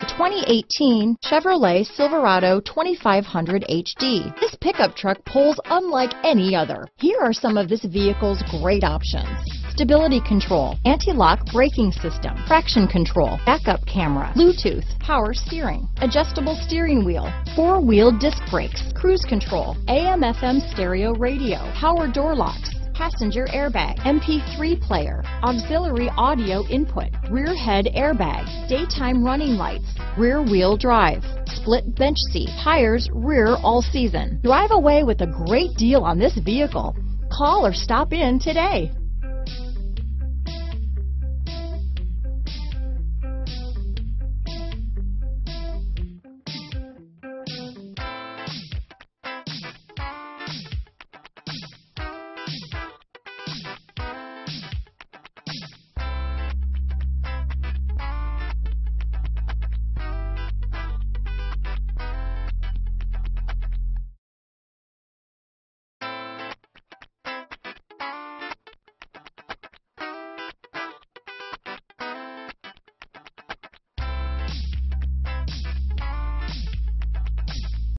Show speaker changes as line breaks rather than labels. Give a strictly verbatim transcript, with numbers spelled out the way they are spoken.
twenty eighteen Chevrolet Silverado twenty-five hundred H D. This pickup truck pulls unlike any other. Here are some of this vehicle's great options: stability control, anti-lock braking system, traction control, backup camera, Bluetooth, power steering, adjustable steering wheel, four-wheel disc brakes, cruise control, A M F M stereo radio, power door locks, passenger airbag, M P three player, auxiliary audio input, rear head airbag, daytime running lights, rear wheel drive, split bench seat, tires rear all season. Drive away with a great deal on this vehicle. Call or stop in today.